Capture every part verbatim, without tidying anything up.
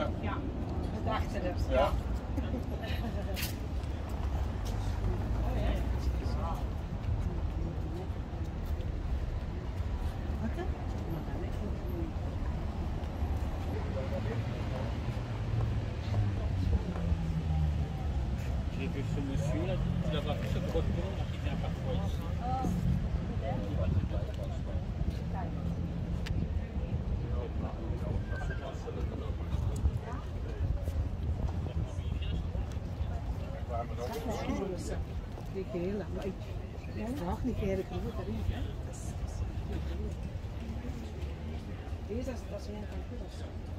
Ja, we dachten het. Ja. J'ai vu ce monsieur là, il doit avoir tout ce breton là, qui vient parfois ici. Ik heel lang, maar ik vraag niet meer groot erin. Deze is dat is een van plus.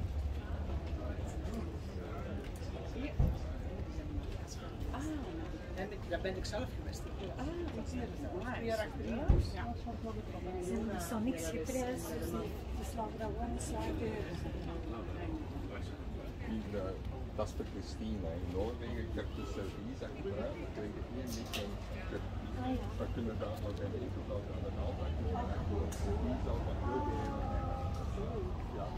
Ah, en daar ben ik zelf geweest. Ah, dat zie je. Weer achterin. Ja. Er is nog niks geprijsd, dus we slagen dat gewoon slagen. Dat is voor Christine in Noorwegen. Ik heb de servies en gebruikt. Ik weet het niet, niet een we kunnen daar nog een even aan de hand doen. Servies al van heel veel. Ja.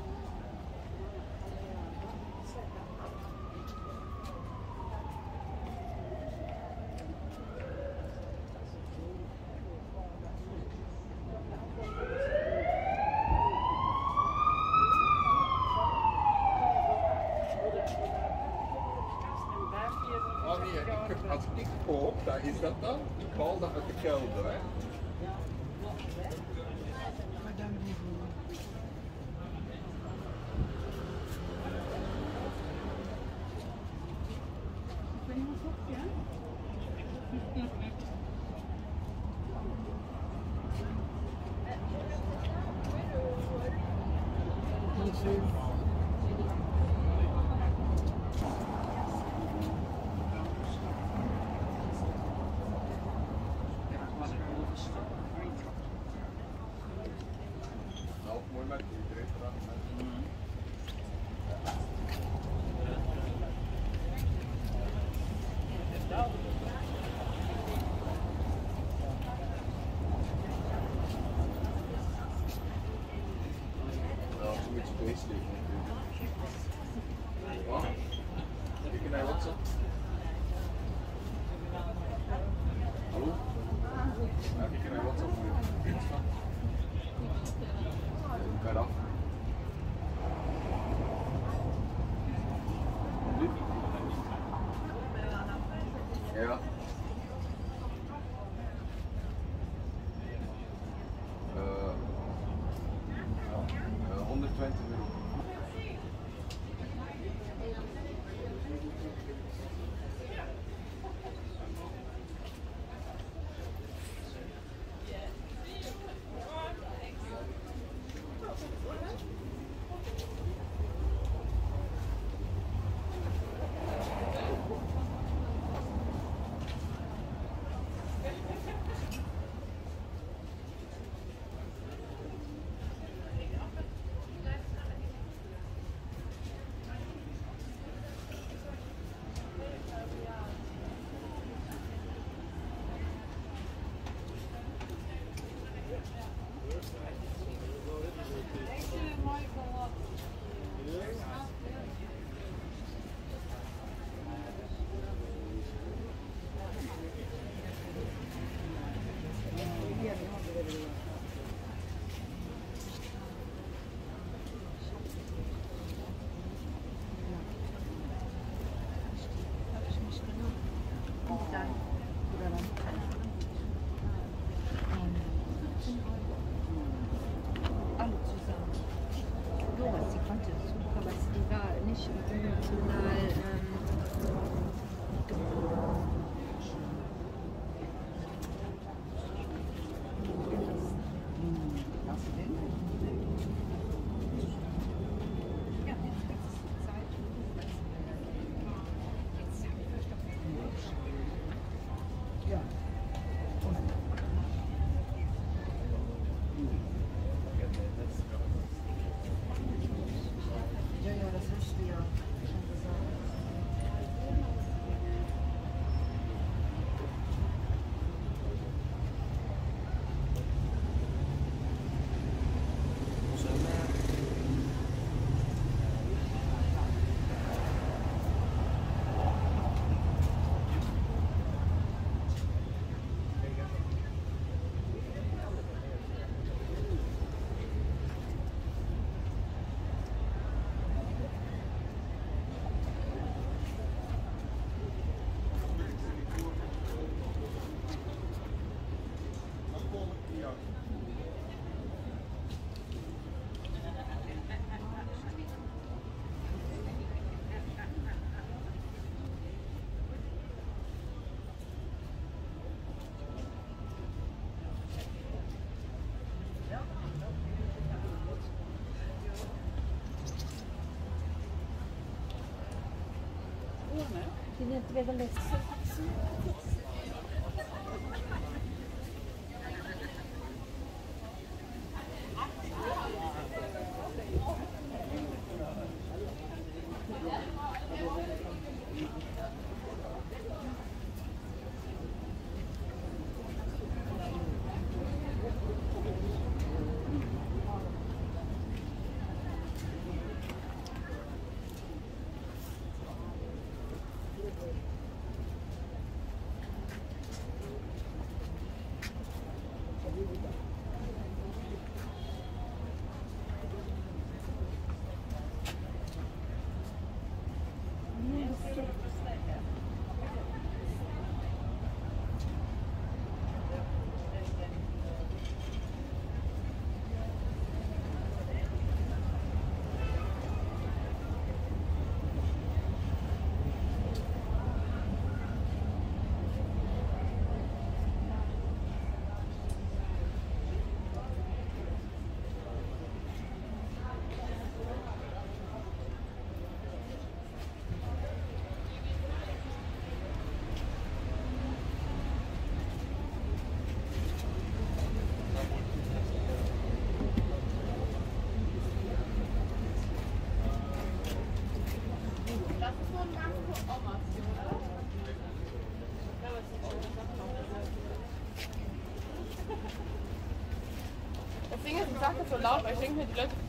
Als ik koop, dan is dat dan? Ik haal dat uit de kelder, hè? Ja. Uh, uh, honderdtwintig euro. gewoon, hè? Die neemt weer de les. Das Ding ist, ich sage das so laut, weil ich denke mir, die Leute.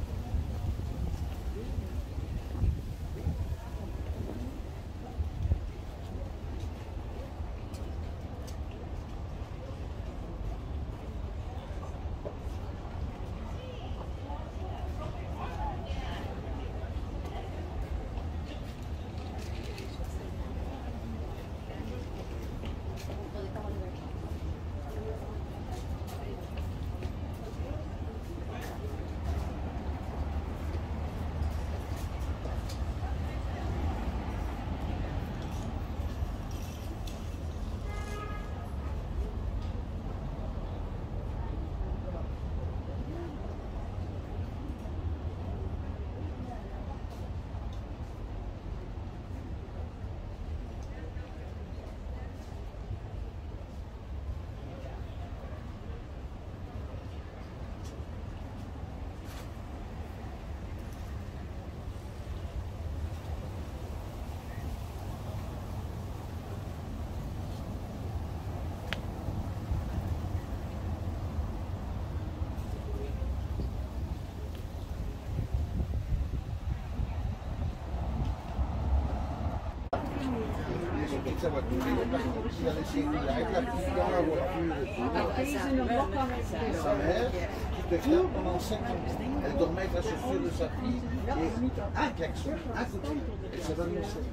Ça va couler parce qu'il a laissé une live, la petite dans la voiture. Sa mère, qui te garde pendant sept ans. Elle dormait avec la chaussure de sa fille et un klaxon, un coup de fil. Elle s'est annoncée.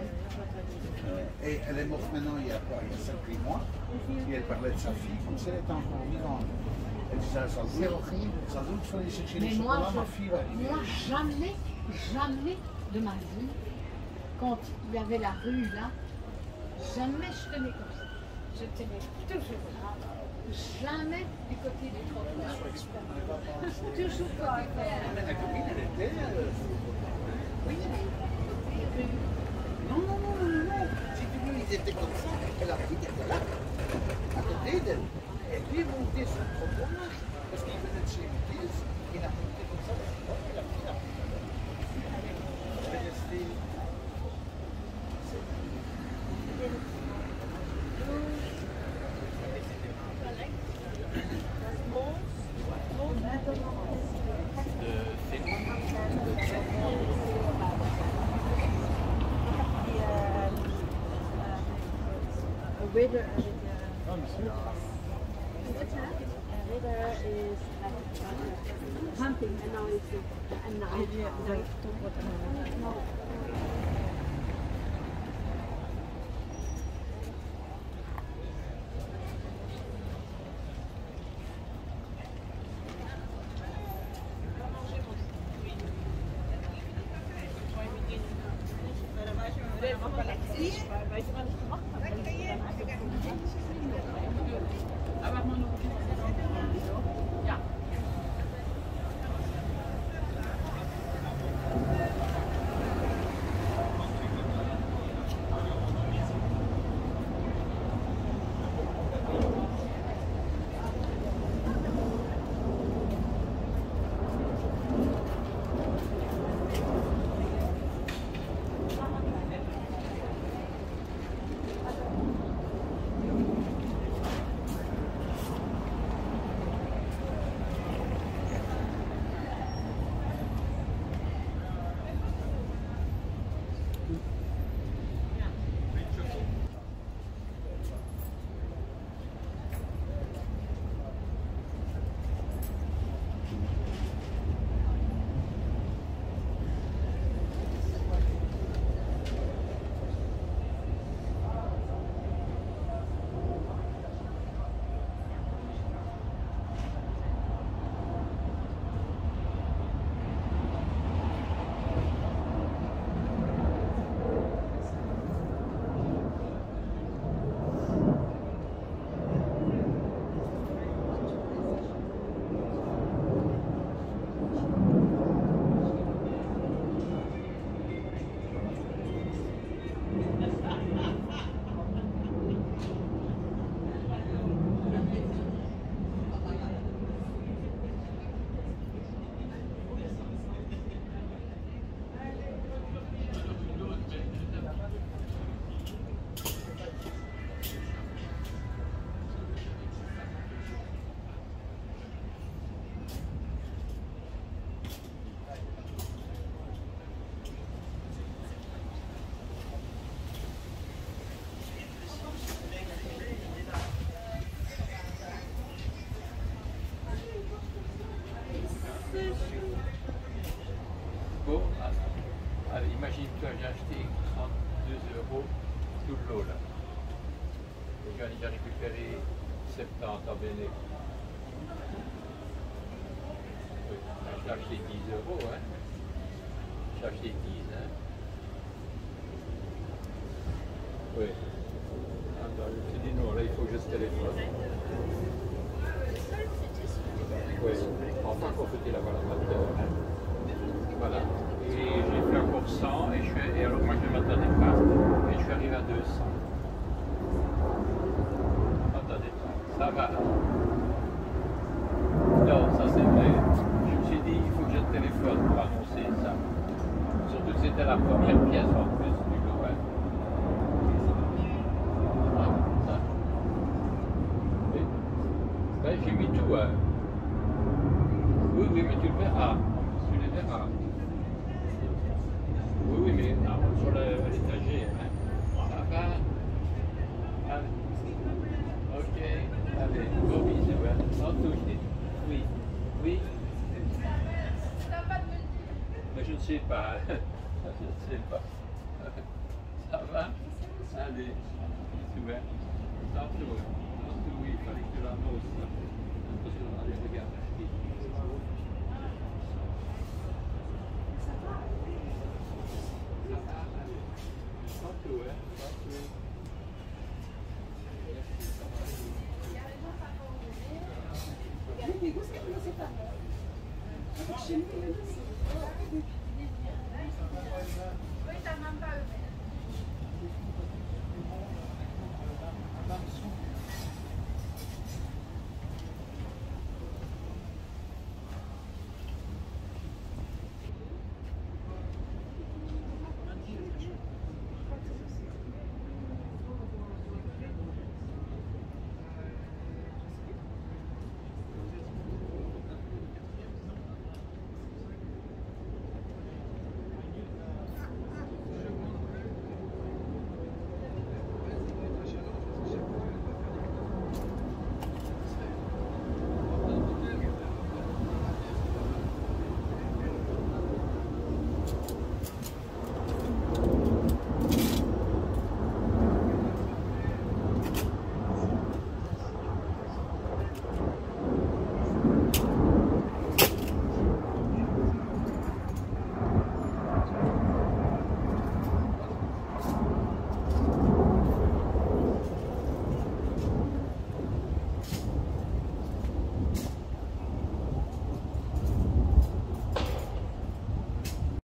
Et elle est morte maintenant il y a quoi, il y a sept huit mois. Et elle parlait de sa fille comme si elle était encore vivante. Elle disait à sa C'est horrible. Sans doute, il fallait chercher les Mais moi, chocolats, je, ma fille va arriver. moi, jamais, jamais de ma vie, quand il y avait la rue là, jamais je tenais comme ça. Je tenais toujours là. Jamais du côté du trottoir. Toujours côté Mais la copine, elle était. euh, Oui. Non, non, non, non, non. Si tu veux, ils étaient comme ça. Et la petite était là, à côté d'elle. Et lui est monté sur le trottoir. Parce qu'il venait de chez Mutis. Il a monté comme ça. Et la petite a pris. Elle est restée. Ritter avec Ritter is like hunting and now it's a knife. imagine-toi, j'ai acheté trente-deux euros tout le lot là. Et j'en ai déjà récupéré soixante-dix en béné. Oui, j'ai acheté dix euros, hein. J'ai acheté dix, hein. Oui. Attends, je te dis non, là il faut que je se téléphone. Oui, enfin pour fêter la valeur amateur. Voilà. Et j'ai fait encore cent, et, je suis, et alors moi je ne m'attendais pas, et je suis arrivé à deux cents. Attendez, ça va. Non, ça c'est vrai. Je me suis dit, il faut que je téléphone pour annoncer ça. Surtout que c'était la première pièce en plus du lot. Hein. Ah, ça. Oui. Ben, j'ai mis tout. Hein. Oui, oui, mais tu le verras. Tu le verras. Oui, oui, mais non, sur l'étagère. Hein. Ça va. Allez. Ok. Allez, gros bisous. Hein. En touche. Oui. Oui. Mais je ne sais pas. Je ne sais pas. Ça va? Allez. Bisous. Hein. Tantôt. Tantôt, oui, il fallait que tu l'annonces. Parce qu'on allait regarder. Chez nous,